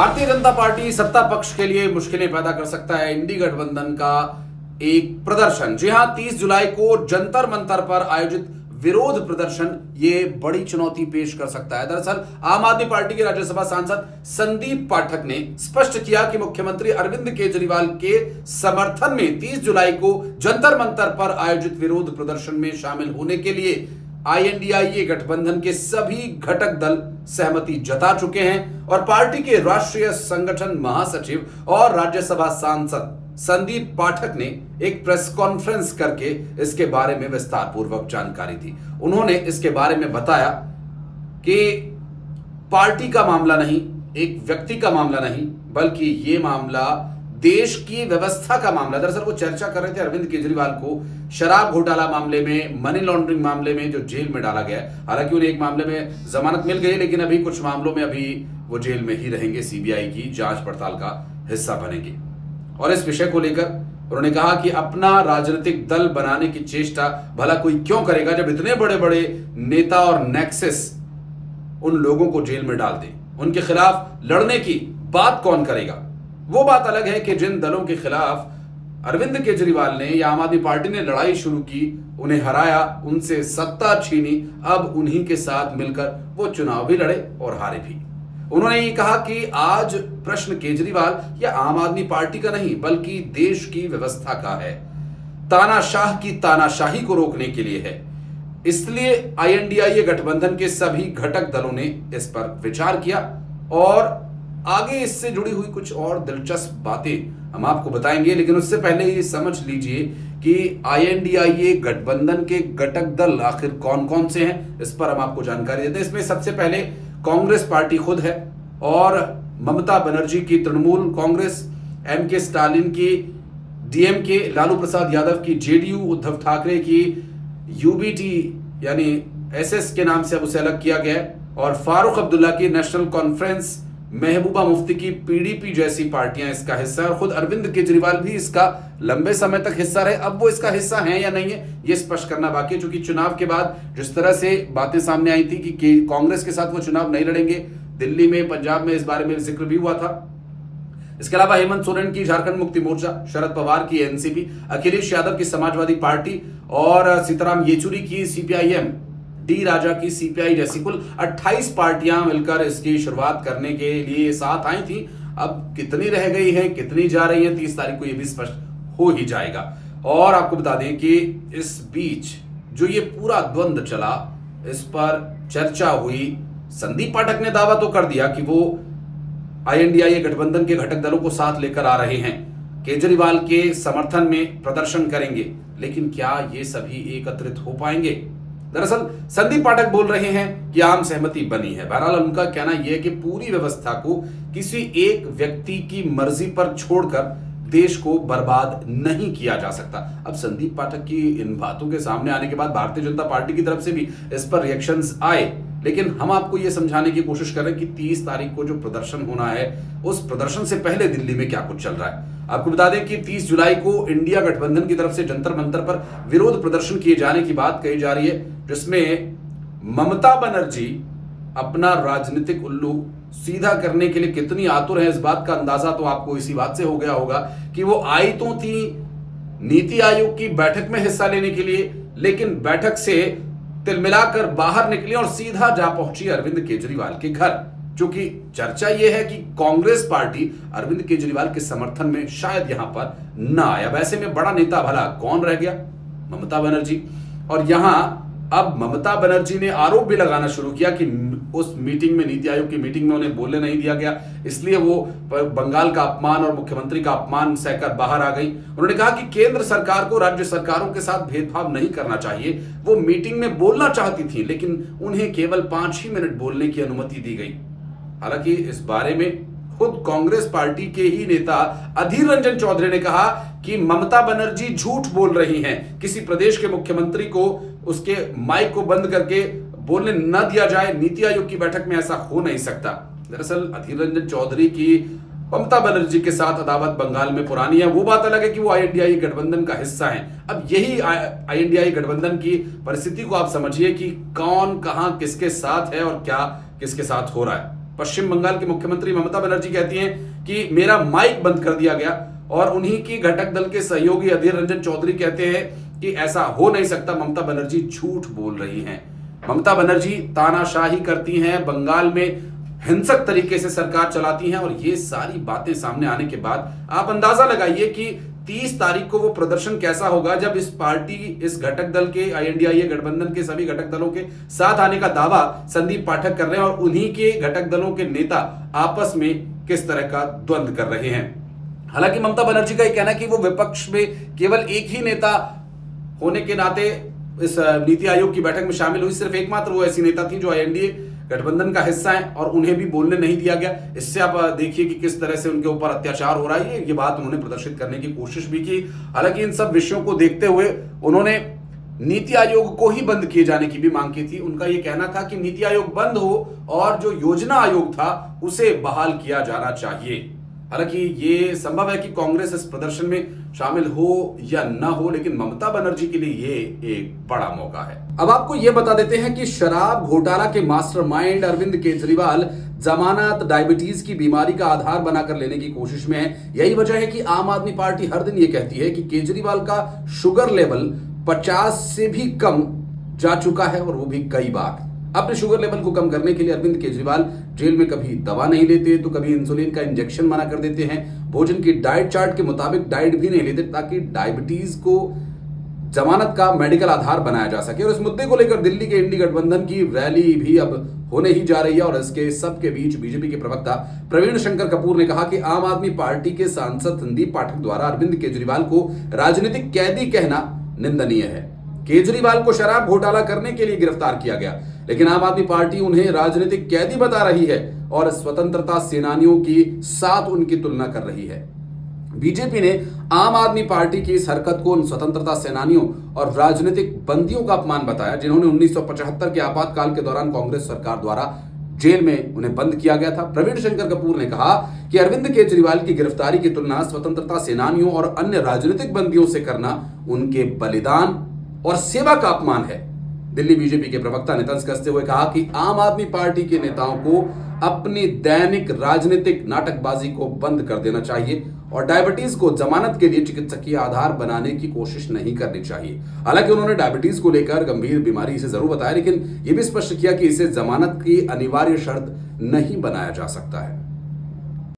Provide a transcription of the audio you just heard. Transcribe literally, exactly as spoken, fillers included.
Bharatiya Janata party सत्ता पक्ष के लिए मुश्किलें पैदा कर सकता है इंडी गठबंधन का एक प्रदर्शन। जी हां, तीस जुलाई को जंतर मंतर पर आयोजित विरोध प्रदर्शन ये बड़ी चुनौती पेश कर सकता है। दरअसल आम आदमी पार्टी के राज्यसभा सांसद संदीप पाठक ने स्पष्ट किया कि मुख्यमंत्री अरविंद केजरीवाल के समर्थन में तीस जुलाई को जंतर मंतर पर आयोजित विरोध प्रदर्शन में शामिल होने के लिए आई एन डी आई ए गठबंधन के सभी घटक दल सहमति जता चुके हैं और पार्टी के राष्ट्रीय संगठन महासचिव और राज्यसभा सांसद संदीप पाठक ने एक प्रेस कॉन्फ्रेंस करके इसके बारे में विस्तार पूर्वक जानकारी दी। उन्होंने इसके बारे में बताया कि पार्टी का मामला नहीं, एक व्यक्ति का मामला नहीं, बल्कि ये मामला देश की व्यवस्था का मामला। दरअसल वो चर्चा कर रहे थे अरविंद केजरीवाल को शराब घोटाला मामले में, मनी लॉन्ड्रिंग मामले में जो जेल में डाला गया। हालांकि उन्हें एक मामले में जमानत मिल गई, लेकिन अभी कुछ मामलों में अभी वो जेल में ही रहेंगे, सी बी आई की जांच पड़ताल का हिस्सा बनेंगे। और इस विषय को लेकर उन्होंने कहा कि अपना राजनीतिक दल बनाने की चेष्टा भला कोई क्यों करेगा जब इतने बड़े बड़े नेता और नेक्सस उन लोगों को जेल में डाल दें। उनके खिलाफ लड़ने की बात कौन करेगा। वो बात अलग है कि जिन दलों के खिलाफ अरविंद केजरीवाल ने या आम आदमी पार्टी ने लड़ाई शुरू की, उन्हें हराया, उनसे सत्ता छीनी, अब उन्हीं के साथ मिलकर वो चुनाव भी लड़े और हारे भी। उन्होंने ये कहा कि आज प्रश्न केजरीवाल या आम आदमी पार्टी का नहीं, बल्कि देश की व्यवस्था का है। तानाशाह की तानाशाही को रोकने के लिए है। इसलिए आई एन डी आई ए गठबंधन के सभी घटक दलों ने इस पर विचार किया और आगे इससे जुड़ी हुई कुछ और दिलचस्प बातें हम आपको बताएंगे। लेकिन उससे पहले ये समझ लीजिए कि आई एन डी आई ए गठबंधन के घटक दल आखिर कौन कौन से हैं, इस पर हम आपको जानकारी देते हैं। इसमें सबसे पहले कांग्रेस पार्टी खुद है और ममता बनर्जी की तृणमूल कांग्रेस, एम के स्टालिन की D M K, Lalu Prasad Yadav की J D U, Uddhav Thackeray की यू बी टी यानी एस एस के नाम से अब उसे अलग किया गया है, और फारूक अब्दुल्ला की नेशनल कॉन्फ्रेंस, महबूबा मुफ्ती की पी डी पी जैसी पार्टियां इसका हिस्सा है और खुद अरविंद केजरीवाल भी इसका लंबे समय तक हिस्सा रहे। अब वो इसका हिस्सा है या नहीं है ये स्पष्ट करना बाकी है, क्योंकि चुनाव के बाद जिस तरह से बातें सामने आई थी कि कांग्रेस के साथ वो चुनाव नहीं लड़ेंगे, दिल्ली में, पंजाब में इस बारे में जिक्र भी हुआ था। इसके अलावा हेमंत सोरेन की झारखंड मुक्ति मोर्चा, शरद पवार की N C P, Akhilesh Yadav की समाजवादी पार्टी और सीताराम येचुरी की C P I M, D Raja की सी पी आई जैसी कुल अट्ठाईस पार्टियां मिलकर इसकी शुरुआत करने के लिए साथ आई थी। अब कितनी रह गई हैं, कितनी जा रही हैं, तीस तारीख को यह भी स्पष्ट हो ही जाएगा। और आपको बता दें कि इस बीच जो ये पूरा द्वंद्व चला, इस पर चर्चा हुई। संदीप पाठक ने दावा तो कर दिया कि वो आई एन डी आई ए गठबंधन के घटक दलों को साथ लेकर आ रहे हैं, केजरीवाल के समर्थन में प्रदर्शन करेंगे, लेकिन क्या ये सभी एकत्रित हो पाएंगे? दरअसल संदीप पाठक बोल रहे हैं कि आम सहमति बनी है। बहरहाल उनका कहना यह है कि पूरी व्यवस्था को किसी एक व्यक्ति की मर्जी पर छोड़कर देश को बर्बाद नहीं किया जा सकता। अब संदीप पाठक की इन बातों के सामने आने के बाद भारतीय जनता पार्टी की तरफ से भी इस पर रिएक्शंस आए, लेकिन हम आपको यह समझाने की कोशिश कर रहे हैं कि तीस तारीख को जो प्रदर्शन होना है, उस प्रदर्शन से पहले दिल्ली में क्या कुछ चल रहा है। आपको बता दें कि तीस जुलाई को इंडिया गठबंधन की तरफ से जंतर मंतर पर विरोध प्रदर्शन किए जाने की बात कही जा रही है, जिसमें ममता बनर्जी अपना राजनीतिक उल्लू सीधा करने के लिए कितनी आतुर है, इस बात का अंदाजा तो आपको इसी बात से हो गया होगा कि वो आई तो थी नीति आयोग की बैठक में हिस्सा लेने के लिए, लेकिन बैठक से तिलमिलाकर बाहर निकली और सीधा जा पहुंची अरविंद केजरीवाल के घर। क्योंकि चर्चा यह है कि कांग्रेस पार्टी अरविंद केजरीवाल के समर्थन में शायद यहां पर ना आया। वैसे में बड़ा नेता भला कौन रह गया? ममता बनर्जी। और यहां अब ममता बनर्जी ने आरोप भी लगाना शुरू किया कि उस मीटिंग में, नीति आयोग की मीटिंग में उन्हें बोलने नहीं दिया गया, इसलिए वो बंगाल का अपमान और मुख्यमंत्री का अपमान सहकर बाहर आ गई। उन्होंने कहा कि केंद्र सरकार को राज्य सरकारों के साथ भेदभाव नहीं करना चाहिए। वो मीटिंग में बोलना चाहती थी, लेकिन उन्हें केवल पांच ही मिनट बोलने की अनुमति दी गई। हालांकि इस बारे में खुद कांग्रेस पार्टी के ही नेता अधीर रंजन चौधरी ने कहा कि ममता बनर्जी झूठ बोल रही हैं। किसी प्रदेश के मुख्यमंत्री को उसके माइक को बंद करके बोलने न दिया जाए, नीति आयोग की बैठक में ऐसा हो नहीं सकता। दरअसल अधीर रंजन चौधरी की ममता बनर्जी के साथ अदावत बंगाल में पुरानी है। वो बात अलग है कि वो आई एन डी आई ए गठबंधन का हिस्सा है। अब यही आई एन डी आई ए गठबंधन की परिस्थिति को आप समझिए कि कौन कहां किसके साथ है और क्या किसके साथ हो रहा है। पश्चिम बंगाल की मुख्यमंत्री ममता बनर्जी कहती हैं कि मेरा माइक बंद कर दिया गया, और उन्हीं की घटक दल के सहयोगी अधीर रंजन चौधरी कहते हैं कि ऐसा हो नहीं सकता, ममता बनर्जी झूठ बोल रही हैं। ममता बनर्जी तानाशाही करती हैं, बंगाल में हिंसक तरीके से सरकार चलाती हैं, और ये सारी बातें सामने आने के बाद आप अंदाजा लगाइए कि तीस तारीख को वो प्रदर्शन कैसा होगा, जब इस पार्टी, इस घटक दल के, आई एन डी आई ए गठबंधन के सभी घटक दलों के साथ आने का दावा संदीप पाठक कर रहे हैं, और उन्हीं के घटक दलों के नेता आपस में किस तरह का द्वंद्व कर रहे हैं। हालांकि ममता बनर्जी का यह कहना है कि वो विपक्ष में केवल एक ही नेता होने के नाते इस नीति आयोग की बैठक में शामिल हुई, सिर्फ एकमात्र वो ऐसी नेता थी जो आई एन डी ए गठबंधन का हिस्सा है, और उन्हें भी बोलने नहीं दिया गया। इससे आप देखिए कि किस तरह से उनके ऊपर अत्याचार हो रहा है, ये बात उन्होंने प्रदर्शित करने की कोशिश भी की। हालांकि इन सब विषयों को देखते हुए उन्होंने नीति आयोग को ही बंद किए जाने की भी मांग की थी। उनका यह कहना था कि नीति आयोग बंद हो और जो योजना आयोग था उसे बहाल किया जाना चाहिए। हालांकि ये संभव है कि कांग्रेस इस प्रदर्शन में शामिल हो या न हो, लेकिन ममता बनर्जी के लिए ये एक बड़ा मौका है। अब आपको ये बता देते हैं कि शराब घोटाला के मास्टरमाइंड अरविंद केजरीवाल जमानत डायबिटीज की बीमारी का आधार बनाकर लेने की कोशिश में है। यही वजह है कि आम आदमी पार्टी हर दिन ये कहती है कि केजरीवाल का शुगर लेवल पचास से भी कम जा चुका है, और वो भी कई बार। अपने शुगर लेवल को कम करने के लिए अरविंद केजरीवाल जेल में कभी दवा नहीं लेते तो कभी इंसुलिन का इंजेक्शन मना कर देते हैं, भोजन की डाइट चार्ट के मुताबिक डाइट भी नहीं लेते ताकि डायबिटीज को जमानत का मेडिकल आधार बनाया जा सके। और इस मुद्दे को लेकर दिल्ली के इंडी गठबंधन की रैली भी अब होने ही जा रही है, और इसके सबके बीच बीजेपी के प्रवक्ता प्रवीण शंकर कपूर ने कहा कि आम आदमी पार्टी के सांसद संदीप पाठक द्वारा अरविंद केजरीवाल को राजनीतिक कैदी कहना निंदनीय है। केजरीवाल को शराब घोटाला करने के लिए गिरफ्तार किया गया, लेकिन आम आदमी पार्टी उन्हें राजनीतिक कैदी बता रही है और स्वतंत्रता सेनानियों की साथ उनकी तुलना कर रही है। बीजेपी ने आम आदमी पार्टी की इस हरकत को उन स्वतंत्रता सेनानियों और राजनीतिक बंदियों का अपमान बताया जिन्होंने उन्नीस सौ पचहत्तर के आपातकाल के दौरान कांग्रेस सरकार द्वारा जेल में उन्हें बंद किया गया था। प्रवीण शंकर कपूर ने कहा कि अरविंद केजरीवाल की गिरफ्तारी की तुलना स्वतंत्रता सेनानियों और अन्य राजनीतिक बंदियों से करना उनके बलिदान और सेवा का अपमान है। दिल्ली बीजेपी के प्रवक्ता ने तंज कसते हुए कहा कि आम आदमी पार्टी के नेताओं को अपनी दैनिक राजनीतिक नाटकबाजी को बंद कर देना चाहिए और डायबिटीज को जमानत के लिए चिकित्सकीय आधार बनाने की कोशिश नहीं करनी चाहिए। हालांकि उन्होंने डायबिटीज को लेकर गंभीर बीमारी इसे जरूर बताया, लेकिन यह भी स्पष्ट किया कि इसे जमानत की अनिवार्य शर्त नहीं बनाया जा सकता है।